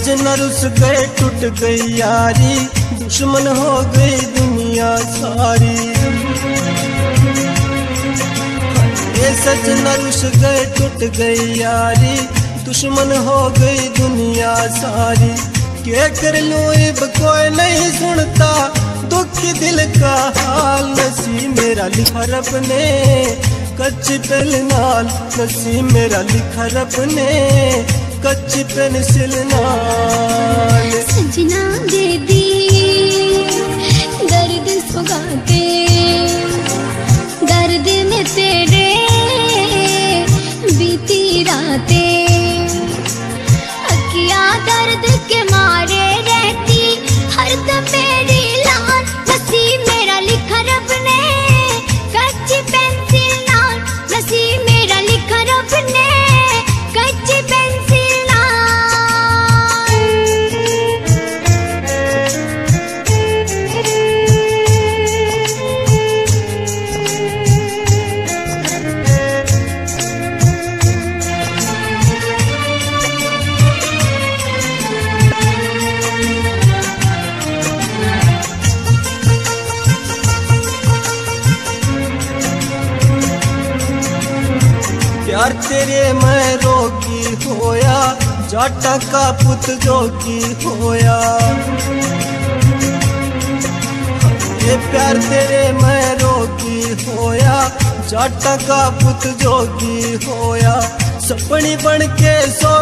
सजना रुस गए टूट गई यारी, दुश्मन हो गई दुनिया सारी। ये सजना रुस गए टूट गई यारी, दुश्मन हो गई दुनिया सारी। क्या कर लूं अब कोई नहीं सुनता दुखी दिल का हाल, नसीब मेरा लिखा रब ने कच्ची पेल नाल, नसीब मेरा लिखा रब ने कच्ची पेंसिल नाल। सजना दे दी दर्द सुगाते, दर्द में तेरे बीती रातें, अखियां दर्द के मारे रहती हरदम मेरी लान, नसीब मेरा लिखा रब ने कच्ची पेंसिल नाल, नसीब मेरा लिखा रब ने कच्ची पेंसिल। प्यार तेरे मैं रोगी होया, जाटा का पुत जोगी होया। ये प्यार तेरे मैं रोगी होया, जाटा का पुत जोगी होया। सपनी बन के सो